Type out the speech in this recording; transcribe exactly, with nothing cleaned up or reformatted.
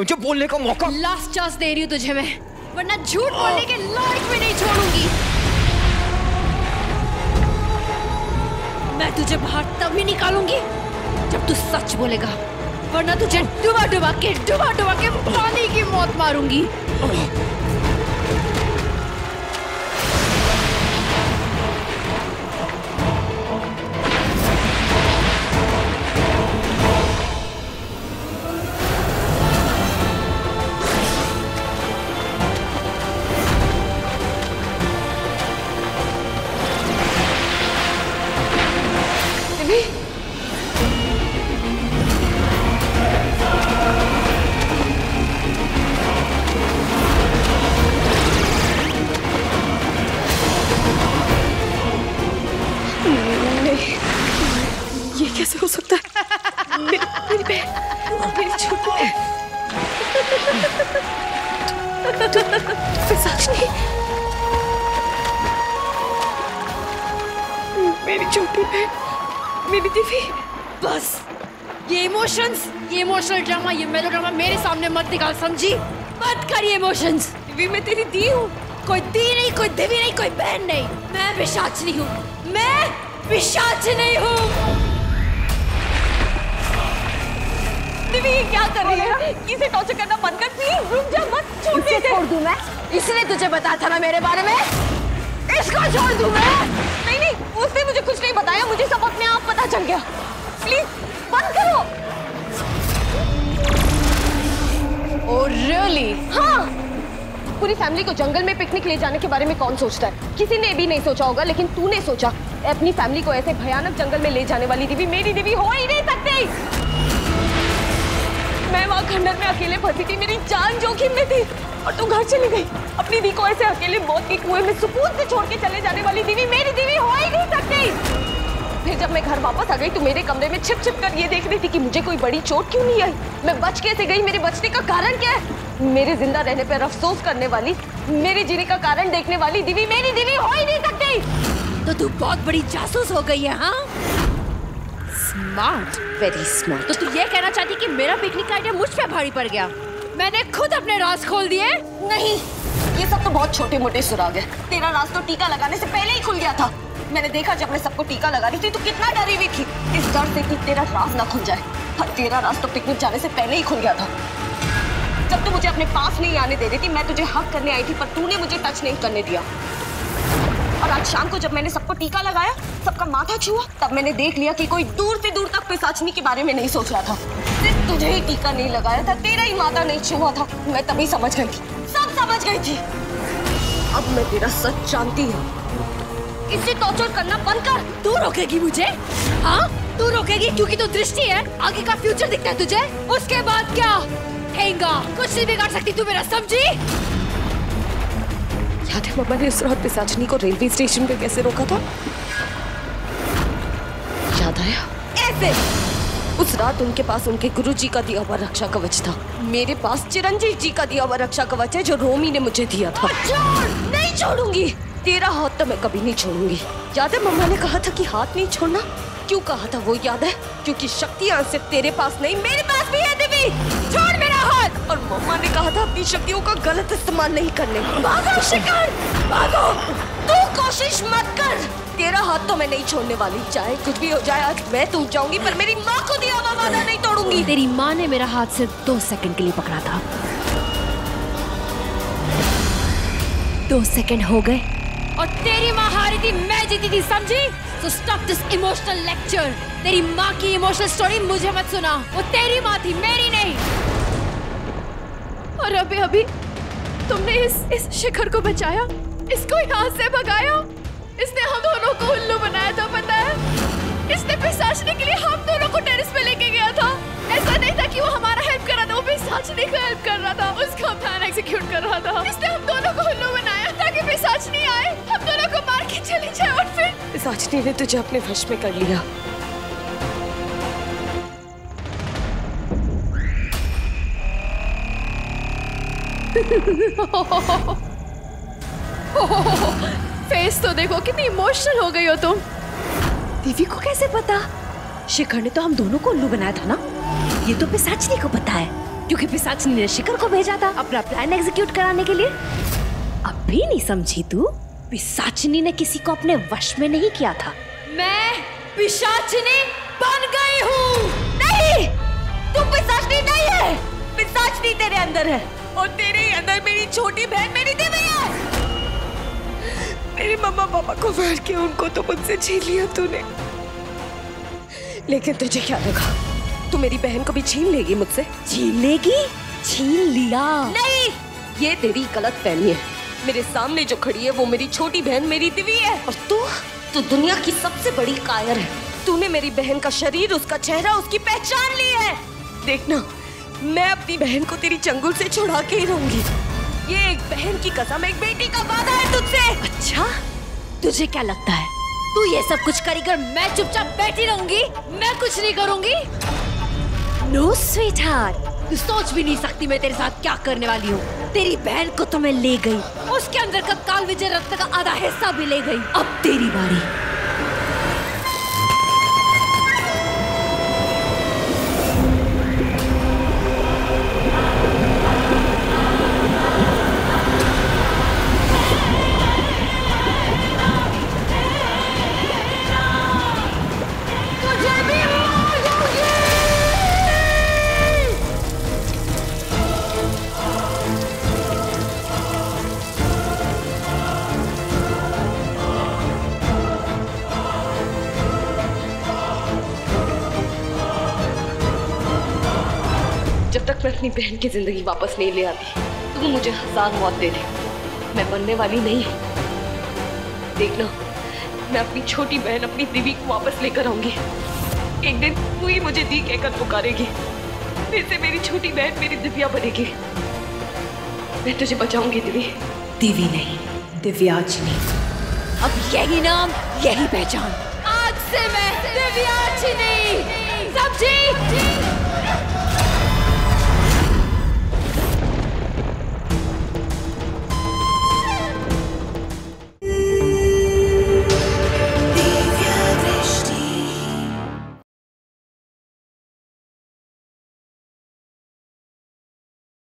मुझे बोलने का मौका। लास्ट चांस दे रही हूँ तुझे मैं, वरना झूठ बोलने के लायक भी नहीं छोड़ूंगी। मैं तुझे बाहर तब ही निकालूंगी जब तू सच बोलेगा, वरना तुझे डुबा डुबा के डुबा डुबा के पानी की मौत मारूंगी। कैसे हो सकता है? मेरी मेरी बहन, मेरी छोटी बहन। पिशाचनी, मेरी छोटी बहन, मेरी दिव्य। बस ये इमोशंस, ये इमोशनल ड्रामा, ये मेलोड्रामा मेरे सामने मत दिखा, समझी? मत कर ये इमोशंस। दिव्य, मैं तेरी दी हूँ। कोई दी नहीं, कोई दिव्य नहीं, कोई बहन नहीं। मैं पिशाचनी हूँ, मैं पिशाचनी हूँ। दिव्य, ये क्या कर रही है? इसे टॉर्चर करना बंद कर, प्लीज रुक जा, मत छोड़ दे। छोड़ दूं मैं? इसने तुझे बताया था ना मेरे बारे में? इसको छोड़ दूं मैं? नहीं नहीं, उसने मुझे कुछ नहीं बताया, मुझे सब अपने आप पता चल गया। प्लीज बंद करो। Oh really? हाँ। पूरी फैमिली को जंगल में पिकनिक ले जाने के बारे में कौन सोचता है? किसी ने भी नहीं सोचा होगा, लेकिन तूने सोचा। अपनी फैमिली को ऐसे भयानक जंगल में ले जाने वाली दिव्य मेरी दिव्य हो ही नहीं सकती। मैं वहाँ खंडर में अकेले फंसी थी, मेरी जान जोखिम में थी, और तू घर चली गई। अपनी दी को ऐसे अकेले मौत के कुएं में सुकून से छोड़ के चले जाने वाली दिव्य मेरी दिव्य हो ही नहीं सकती। फिर जब मैं घर वापस आ गई तो मेरे कमरे में छिप छिप कर ये देख रही थी कि मुझे कोई बड़ी चोट क्यों नहीं आई, मैं बच कैसे गई, मेरे बचने का कारण क्या है? मेरे जिंदा रहने पर अफसोस करने वाली, मेरे जीने का कारण देखने वाली दिव्य मेरी दिव्य हो ही नहीं सकती। तो तू बहुत बड़ी जासूस हो गई है, हाँ? Smart, very smart. तो तू ये कहना चाहती कि मेरा पिकनिक का आइडिया मुझ पे भारी पड़ गया? मैंने खुद अपने राज खोल दिए? नहीं, ये सब तो बहुत छोटे मोटे सुराग है। तेरा राज तो टीका लगाने से पहले ही खुल गया था। मैंने देखा जब मैं सबको टीका लगा रही थी तो कितना डरी हुई थी, इस डर से कि तेरा राज ना खुल जाए। और तेरा राज तो पिकनिक जाने से पहले ही खुल गया था। जब तू मुझे अपने पास नहीं आने दे रही थी, मैं तुझे हक करने आई थी, पर तूने मुझे टच नहीं करने दिया। और आज शाम को जब मैंने सबको टीका लगाया, सबका माथा छुआ, तब मैंने देख लिया कि कोई दूर से दूर तक पिशाचनी के बारे में नहीं सोच रहा था। सिर्फ तुझे ही टीका नहीं लगाया था, तेरा ही माथा नहीं छुआ था। मैं तभी समझ गई थी, सब समझ गई थी। अब मैं तेरा सच जानती हूँ। इसे टॉर्चर करना बंद कर। तू रोकेगी मुझे? हाँ, तू रोकेगी क्योंकि तू दृष्टि है, आगे का फ्यूचर दिखता है तुझे। उसके बाद क्या? ठेंगा, कुछ नहीं बिगाड़ सकती तू मेरा, समझी? याद है मम्मा ने उस रात पिशाचनी को रेलवे स्टेशन पे कैसे रोका था? याद आया? ऐसे। उस रात उनके पास उनके गुरुजी का दिया हुआ रक्षा कवच था। मेरे पास चिरंजीव जी का दिया हुआ रक्षा कवच है जो रोमी ने मुझे दिया था। छोड़, नहीं छोड़ूंगी। तेरा हाथ तो मैं कभी नहीं छोड़ूंगी। याद है मम्मा ने कहा था कि हाथ नहीं छोड़ना? क्यों कहा था वो याद है? क्योंकि शक्तियाँ सिर्फ तेरे पास नहीं, मेरे पास भी है दिव्य। छोड़ मेरा हाथ। और मम्मा ने कहा था अपनी शक्तियों का गलत इस्तेमाल नहीं करने। भागो शिकार, भागो। तू कोशिश मत कर। तेरा हाथ तो मैं नहीं छोड़ने वाली, चाहे कुछ भी हो जाए। आज मैं टूट जाऊंगी पर मेरी माँ को दिया हुआ वादा नहीं तोड़ूंगी। तेरी माँ ने मेरा हाथ सिर्फ दो सेकंड के लिए पकड़ा था। दो सेकंड हो गए और तेरी माँ हारी थी, मैं जीती थी, समझी? So stop this emotional lecture. तेरी माँ की इमोशनल स्टोरी मुझे मत सुना। वो तेरी माँ थी, मेरी नहीं। और अभी अभी तुमने इस इस शिखर को बचाया, इसको यहाँ से भगाया। इसने हम दोनों को उल्लू बनाया था, पता है? इसने पिशाचनी के लिए हम दोनों को टेरेस पे लेके गया था। ऐसा नहीं था कि वो हमारा हेल्प कर रहा था, वो पिशाचनी का हेल्प कर रहा था, उसका प्लान एग्जीक्यूट कर रहा था। इसने हम दोनों को उल्लू बनाया ताकि पिशाचनी आए, हम दोनों को मार के चली जाए और फिर पिशाचनी ने तुझे अपने वश में कर लिया। फेस तो देखो, कितनी इमोशनल हो गई हो तुम। दिव्य को कैसे पता? शिखर ने तो हम दोनों को उल्लू बनाया था ना। ये तो पिशाचनी को पता है क्योंकि पिशाचिनी ने शिखर को भेजा था अपना प्लान एग्जीक्यूट कराने के लिए। अब भी नहीं समझी तू? पिशाचिनी ने किसी को अपने वश में नहीं किया था। मैं पिशाचिनी बन गई हूँ। नहीं, तू पिशाचिनी नहीं है। पिशाचिनी तेरे अंदर है और तेरे अंदर मेरी छोटी बहन मेरी दिव्या है। मेरे मम्मा पापा को मार के उनको तो मुझसे छीन लिया तूने, लेकिन तुझे क्या लगा तू मेरी बहन को भी छीन लेगी मुझसे? छीन लेगी? छीन लिया? नहीं, ये तेरी गलत फहमी है। मेरे सामने जो खड़ी है वो मेरी छोटी बहन मेरी दिव्या है और तू तू दुनिया की सबसे बड़ी कायर है। तूने मेरी बहन का शरीर, उसका चेहरा, उसकी पहचान ली है। देखना, मैं अपनी बहन को तेरी चंगुल से छुड़ा के ही रहूंगी। ये एक बहन की कसम, एक बेटी का वादा है तुझसे। अच्छा, तुझे क्या लगता है तू ये सब कुछ करेगी और मैं चुपचाप बैठी रहूंगी? मैं कुछ नहीं करूंगी। नो स्वीटहार्ट, तू सोच भी नहीं सकती मैं तेरे साथ क्या करने वाली हूँ। तेरी बहन को तो मैं ले गई, उसके अंदर का काल विजय रत्न का आधा हिस्सा भी ले गई। अब तेरी बारी। जब तक मैं अपनी बहन की जिंदगी वापस नहीं ले आती, तू मुझे हजार मौत दे दे, मैं मरने वाली नहीं हूँ। देखना, मैं अपनी छोटी बहन अपनी दिव्या को वापस लेकर आऊंगी। एक दिन तू ही मुझे दी कहकर पुकारेगी, फिर से मेरी छोटी बहन मेरी दिव्या बनेगी। मैं तुझे बचाऊंगी दिव्या। दिव्या नहीं, दिव्याचिनी। अब यही नाम, यही पहचान। आज से मैं दिव्याचिनी।